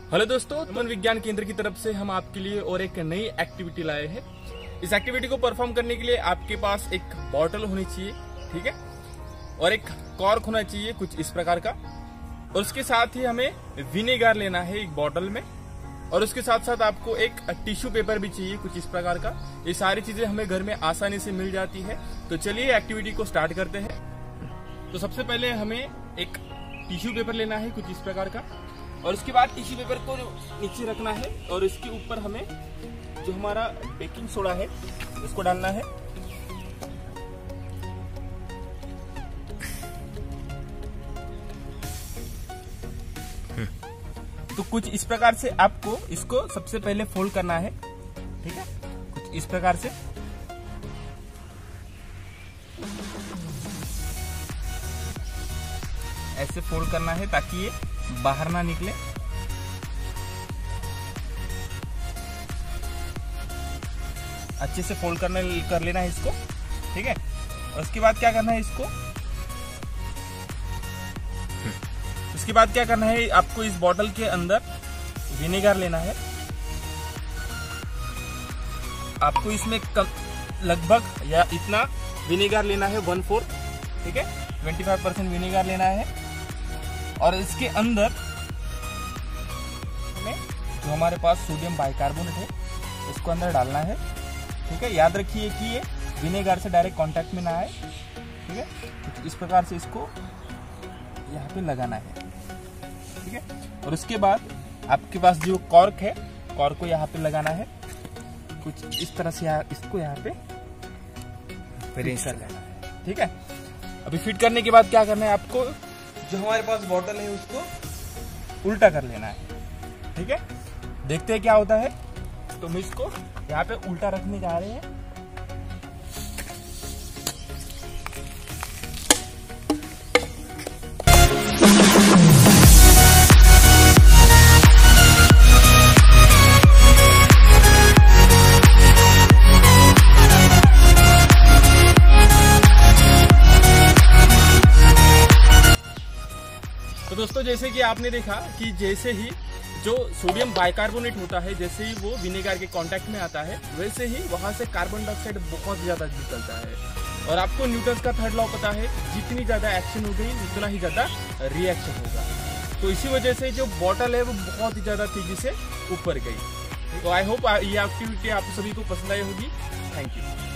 Hello दोस्तों, मन विज्ञान केंद्र की तरफ से हम आपके लिए और एक नई एक्टिविटी लाए हैं। इस एक्टिविटी को परफॉर्म करने के लिए आपके पास एक बॉटल होनी चाहिए, ठीक है, और एक कॉर्क होना चाहिए कुछ इस प्रकार का, और उसके साथ ही हमें विनेगर लेना है एक बॉटल में, और उसके साथ साथ आपको एक टिश्यू पेपर भी चाहिए कुछ इस प्रकार का। ये सारी चीजें हमें घर में आसानी से मिल जाती है। तो चलिए एक्टिविटी को स्टार्ट करते हैं। तो सबसे पहले हमें एक टिश्यू पेपर लेना है कुछ इस प्रकार का, और उसके बाद टिश्यू पेपर को नीचे रखना है और इसके ऊपर हमें जो हमारा बेकिंग सोडा है उसको डालना है। तो कुछ इस प्रकार से आपको इसको सबसे पहले फोल्ड करना है, ठीक है, कुछ इस प्रकार से। ऐसे फोल्ड करना है ताकि ये बाहर ना निकले। अच्छे से फोल्ड कर लेना है इसको, ठीक है। और उसके बाद क्या करना है उसके बाद क्या करना है, आपको इस बॉटल के अंदर विनेगर लेना है। आपको इसमें लगभग या इतना विनेगर लेना है 1/4, ठीक है, 25% विनेगर लेना है। और इसके अंदर हमें जो हमारे पास सोडियम बाइकार्बोनेट है इसको अंदर डालना है, ठीक है। याद रखिए कि ये विनेगर से डायरेक्ट कांटेक्ट में ना आए, ठीक है। इस प्रकार से इसको यहाँ पे लगाना है, ठीक है। और उसके बाद आपके पास जो कॉर्क है, कॉर्क को यहाँ पे लगाना है कुछ इस तरह से। इसको यहाँ पे फिट कर लेना है, ठीक है। अभी फिट करने के बाद क्या करना है, आपको जो हमारे पास बॉटल है उसको उल्टा कर लेना है, ठीक है। देखते हैं क्या होता है। तो हम इसको यहाँ पे उल्टा रखने जा रहे हैं। तो दोस्तों, जैसे कि आपने देखा कि जैसे ही जो सोडियम बाइकार्बोनेट होता है, जैसे ही वो विनेगर के कांटेक्ट में आता है, वैसे ही वहां से कार्बन डाइऑक्साइड बहुत ज्यादा निकलता है। और आपको न्यूटन का थर्ड लॉ पता है, जितनी ज्यादा एक्शन हो गई उतना ही ज्यादा रिएक्शन होगा। तो इसी वजह से जो बॉटल है वो बहुत ही ज्यादा तेजी से ऊपर गई। तो आई होप ये एक्टिविटी आप सभी को पसंद आई होगी। Thank you.